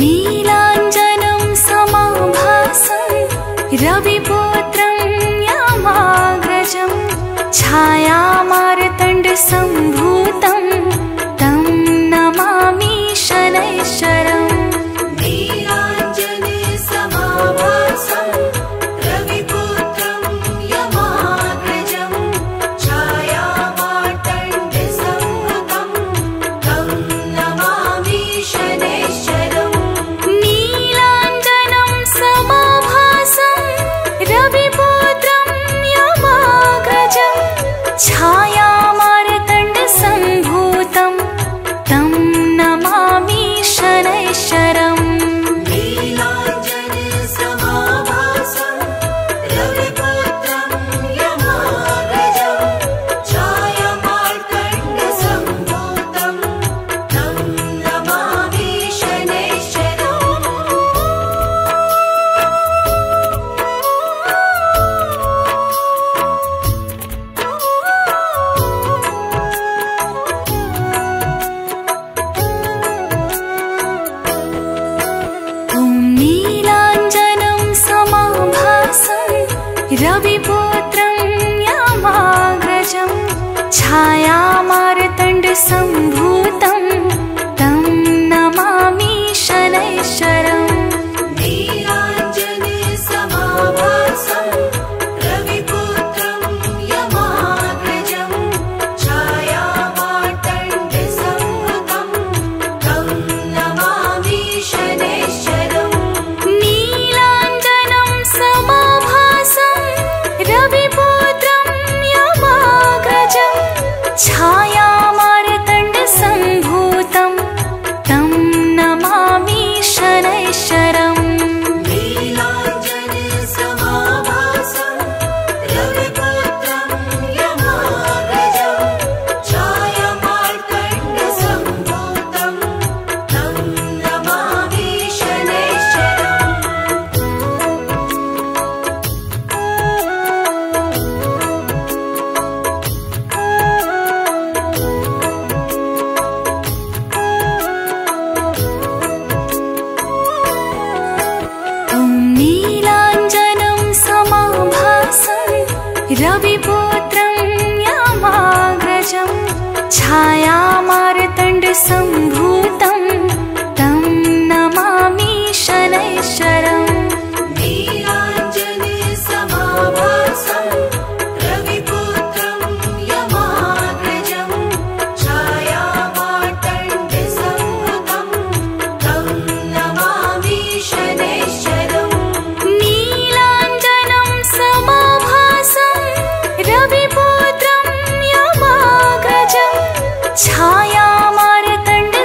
नीलाञ्जनं समाभासं रविपुत्रं यमाग्रजं छायामार्तण्डसम्भूतं तं नमामि शनैश्चरम्। नीलाञ्जने समाभासं रविपुत्रं यमाग्रजं छायामार्तण्डसम्भूतं तं नमामि शनैश्चरम्। नीलाञ्जनं समाभासं रविपुत्रं यमाग्रजं छायामार्तण्डसम्भूतं तं नमामि शनैश्चरम्। नीलाञ्जने समाभासं रविपुत्रं यमाग्रजं छायामार्तण्डसम्भूतं तं नमामि शनैश्चरम्। ॐ नीलाञ्जनं समाभासं रविपुत्रं यमाग्रजं छायामार्तण्डसम्भूतं तं नमामि शनैश्चरम्। नीलाञ्जने समाभासं रविपुत्रं यमाग्रजं छायामार्तण्डसम्भूतं तं नमामि शनैश्चरम्। नीलाञ्जनं समाभासं रविपुत्रं यमाग्रजं छायामार्तण्डसम्भूतं तं नमामि शनैश्चरम्। नीलाञ्जने समाभासं रविपुत्रं यमाग्रजं छायामार्तण्डसम्भूतं तं नमामि शनैश्चरम्। ॐ नीलाञ्जनं समाभासं रविपुत्रं यमाग्रजं छायामार्तण्डसम्भूतं तं नमामि शनैश्चरम्। नीलाञ्जने समाभासं रविपुत्रं यमाग्रजं छायामार्तण्डसम्भूतं तं नमामि शनैश्चरम्। नीलाञ्जनं समाभासं रविपुत्रं यमाग्रजं छायामार्तण्डसम्भूतं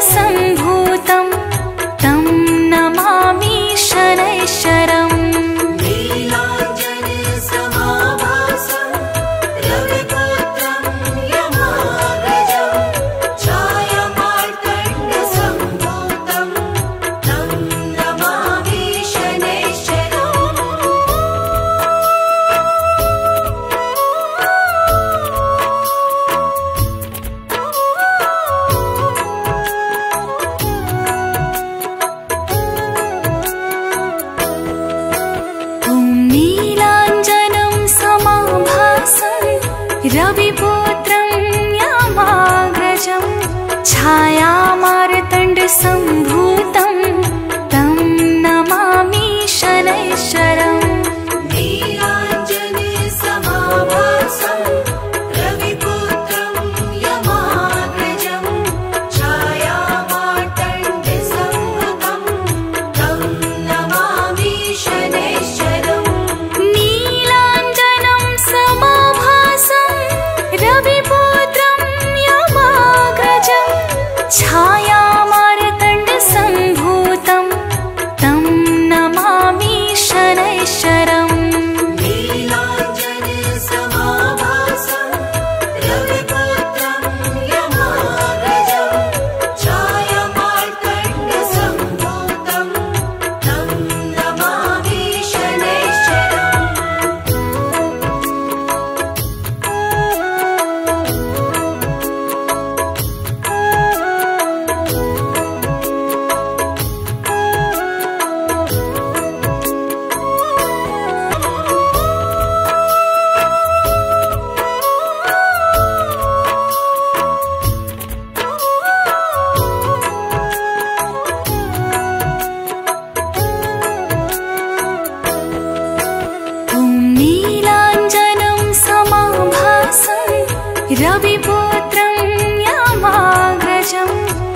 रविपुत्रं यमाग्रजं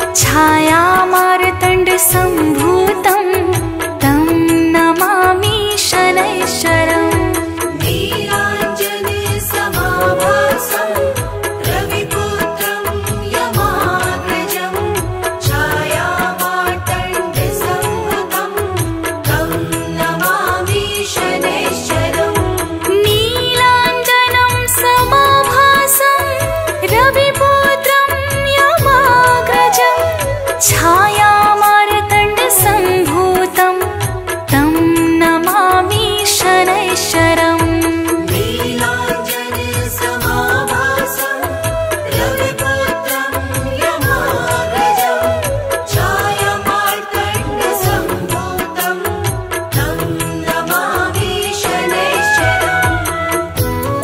छायामार्तण्डसम्भूतं तं नमामि शनैश्चरम् नीलाञ्जनसमाभासं रविपुत्रं यमाग्रजं छायामार्तण्डसम्भूतं तं नमामि शनैश्चरम् नीलाञ्जनं समाभासं रविपुत्रं यमाग्रजं छायामार्तण्डसम्भूतं तं नमामि शनैश्चरम् नीलाञ्जनसमाभासं रविपुत्रं यमाग्रजं छायामार्तण्डसम्भूतं तं नमामि शनैश्चरम्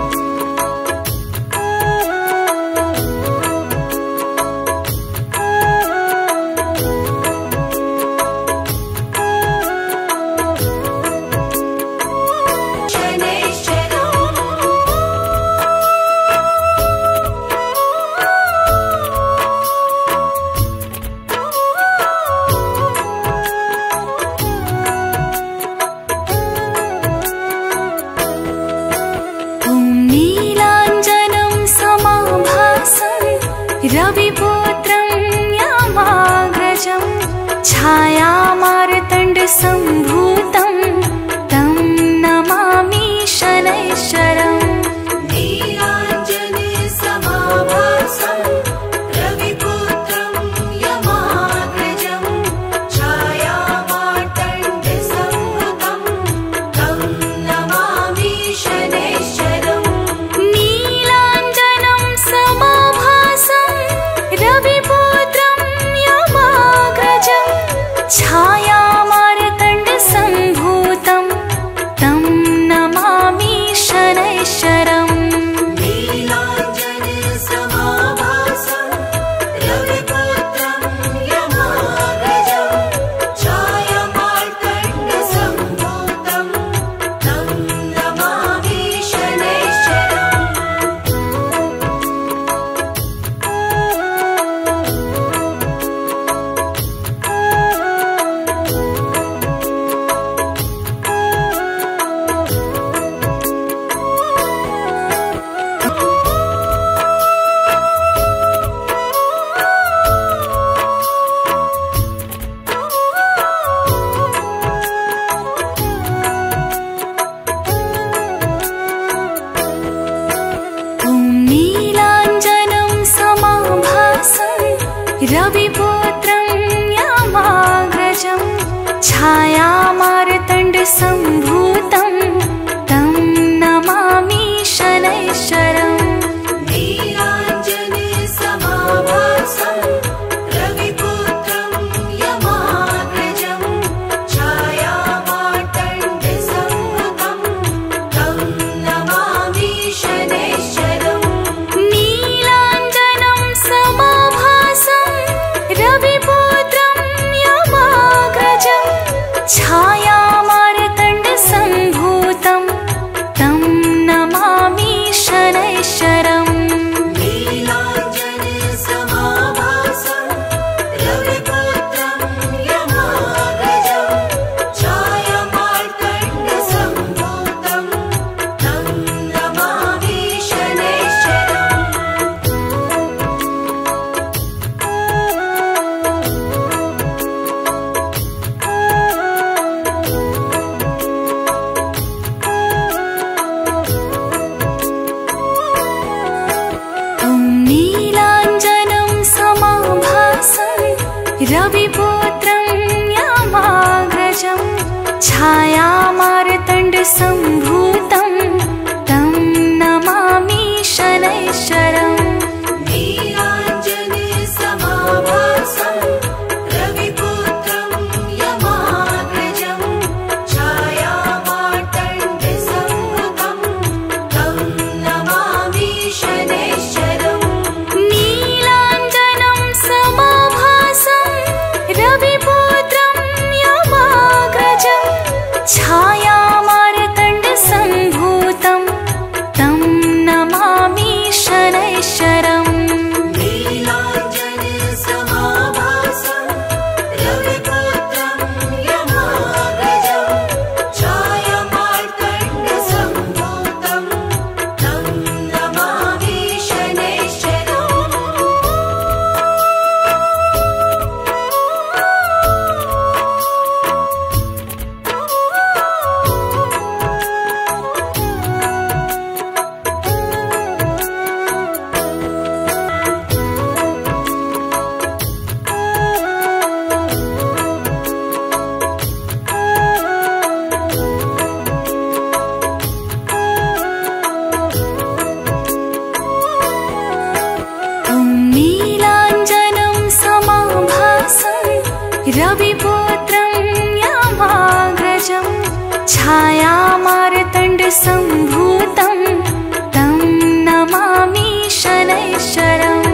ॐ नीलाञ्जनं समाभासं रविपुत्रं यमाग्रजं छायामार्तण्डसम्भूतं तं नमामि शनैश्चरम् नीलाञ्जनसमाभासं रविपुत्रं यमाग्रजं छायामार्तण्डसम्भूतं तं नमामि शनैश्चरम् नीलाञ्जनं समाभासं रविपुत्रं यमाग्रजं छायामार्तण्डसम्भूतं तं नमामि शनैश्चरम् नीलाञ्जनसमाभासं रविपुत्रं यमाग्रजं छायामार्तण्डसम्भूतं तं नमामि शनैश्चरम् ॐ नीलाञ्जनं समाभासं रविपुत्रं यमाग्रजं छायामार्तण्डसम्भूतं तं नमामि शनैश्चरम् नीलाञ्जनसमाभासं रविपुत्रं यमाग्रजं छायामार्तण्डसम्भूतं तं नमामि शनैश्चरम् नीलाञ्जनं समाभासं रविपुत्रं यमाग्रजं छायामार्तण्डसम्भूतं तं नमामि शनैश्चरम् नीलाञ्जनसमाभासं रविपुत्रं यमाग्रजं छायामार्तण्डसम्भूतं तं नमामि शनैश्चरम् नीलाञ्जनसमाभासं रविपुत्रं यमाग्रजं छायामार्तण्डसम्भूतं तं नमामि शनैश्चरम् रविपुत्रं यमाग्रजं छायामार्तण्डसम्भूतं तं नमामि शनैश्चरम् नीलाञ्जनसमाभासं रविपुत्रं यमाग्रजं छायामार्तण्डसम्भूतं तं नमामि शनैश्चरम् नीलाञ्जनं समाभासं रविपुत्रं यमाग्रजं छायामार्तण्डसम्भूतं रविपुत्रं यमाग्रजं छायामार्तण्डसम्भूतं तं नमामि शनैश्चरम्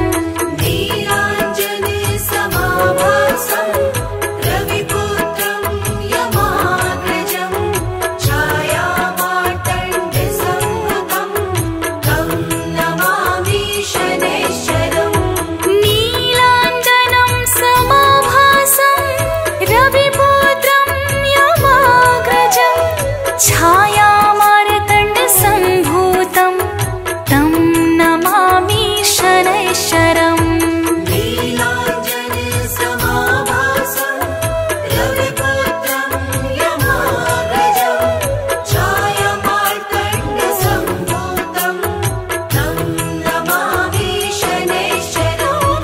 नीलाञ्जनसमाभासं रविपुत्रं यमाग्रजं छायामार्तण्डसम्भूतं तं नमामि शनैश्चरम् नीलाञ्जनं समाभासं रविपुत्रं यमाग्रजं छायामार्तण्डसम्भूतं तं नमामि शनैश्चरम् नीलाञ्जनसमाभासं रविपुत्रं यमाग्रजं छायामार्तण्डसम्भूतं तं नमामि शनैश्चरम्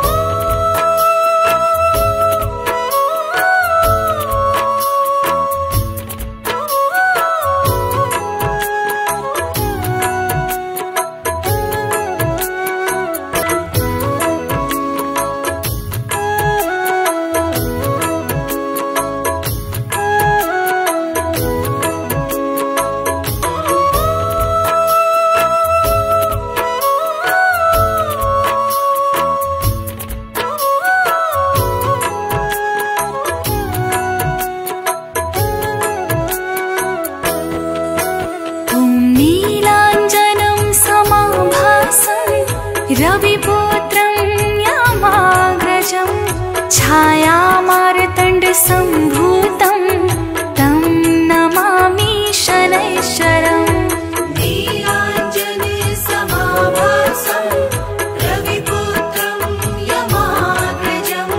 ॐ नीलाञ्जनं समाभासं रविपुत्रं यमाग्रजं छायामार्तण्डसम्भूतं तं नमामि शनैश्चरम् नीलाञ्जनसमाभासं रविपुत्रं यमाग्रजं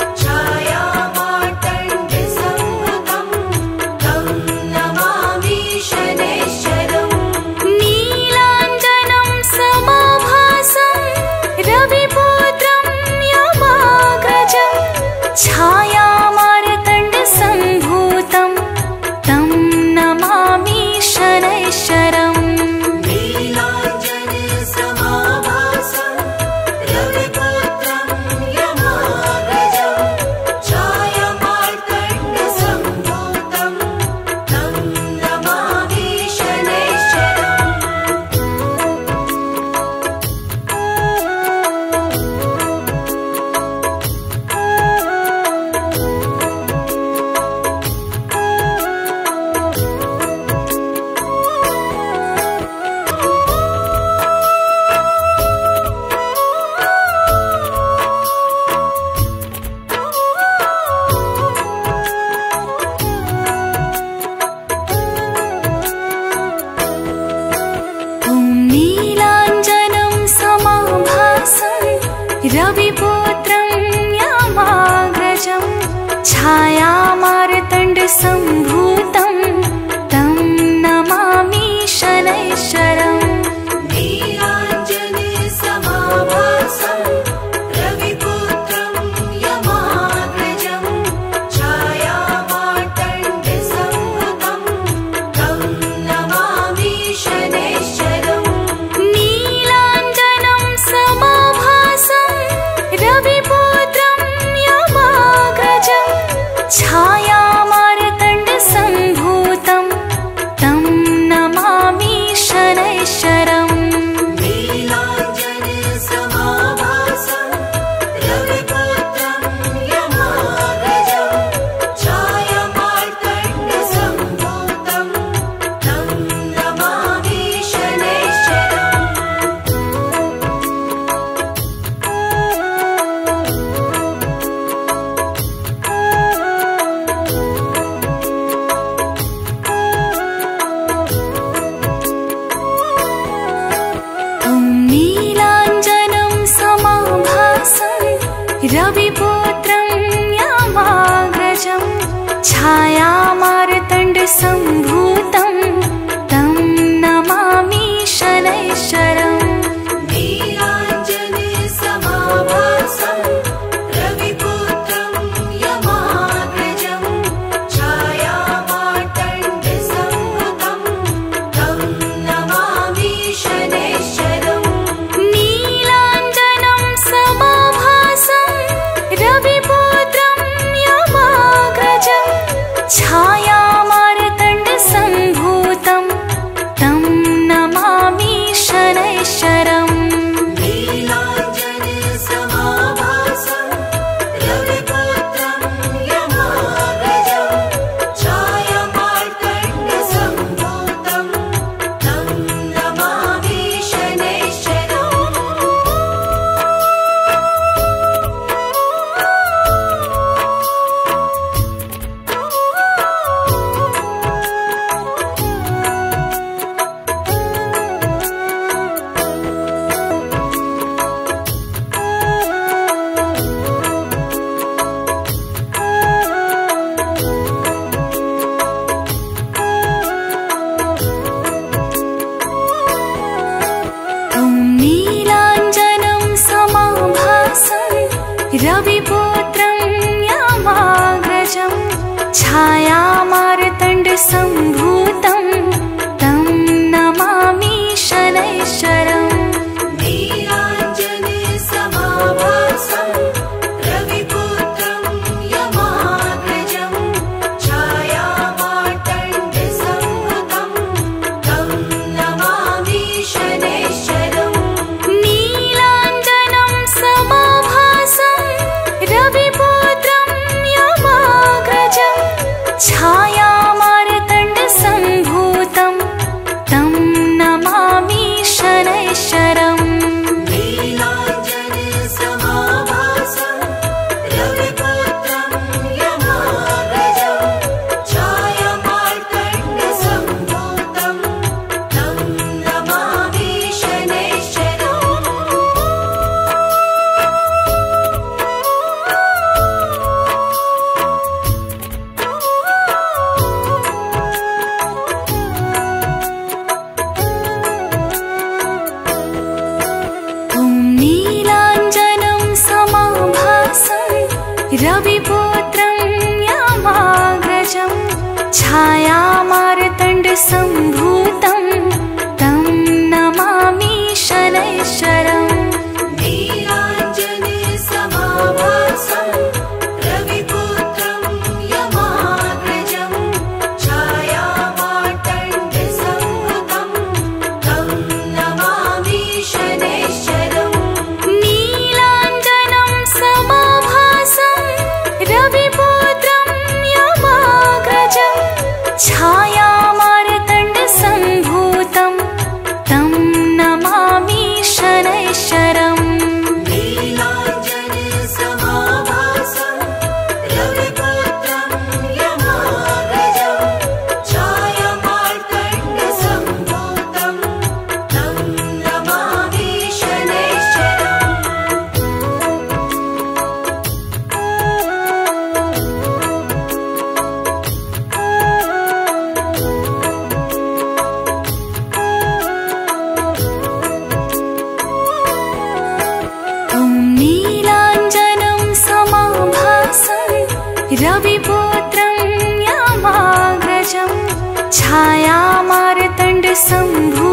छायामार्तण्डसम्भूतं तं नमामि शनैश्चरम् नीलाञ्जनं समाभासं रविपुत्रं यमाग्रजं छायामार्तण्डसम्भूतं तं नमामि शनैश्चरम् नीलाञ्जनसमाभासं रविपुत्रं यमाग्रजं छायामार्तण्डसम्भूतं तं नमामि शनैश्चरम् ॐ नीलाञ्जनं समाभासं रविपुत्रं यमाग्रजं छायामार्तण्डसम्भूतं तं नमामि शनैश्चरम् नीलाञ्जनसमाभासं रविपुत्रं यमाग्रजं छायामार्तण्डसम्भूतं तं नमामि शनैश्चरम् नीलाञ्जनं समाभासं रविपुत्रं यमाग्रजं छायामार्तण्डसम्भूतं तं नमामि शनैश्चरम् नीलाञ्जनसमाभासं रविपुत्रं यमाग्रजं छायामार्तण्डसम्भूतं तं नमामि शनैश्चरम् ॐ नीलाञ्जनं समाभासं रविपुत्रं यमाग्रजं छायामार्तण्डसम्भूतं तं नमामि शनैश्चरम् नीलाञ्जनसमाभासं रविपुत्रं यमाग्रजं छायामार्तण्डसम्भूतं तं नमामि शनैश्चरम् नीलाञ्जनं समाभासं रविपुत्रं यमाग्रजं रविपुत्रं यमाग्रजं छायामार्तण्डसम्भूतं तं नमामि शनैश्चरम् नीलाञ्जनसमाभासं रविपुत्रं यमाग्रजं छायामार्तण्डसम्भूतं तं नमामि शनैश्चरम् नीलाञ्जनं समाभासं रविपुत्रं यमाग्रजं छायामार्तण्डसम्भूतं तं नमामि शनैश्चरम् नीलाञ्जनसमाभासं रविपुत्रं यमाग्रजं छायामार्तण्डसम्भूतं तं नमामि शनैश्चरम् ॐ नीलाञ्जनं समाभासं रविपुत्रं यमाग्रजं छायामार्तण्डसम्भूतं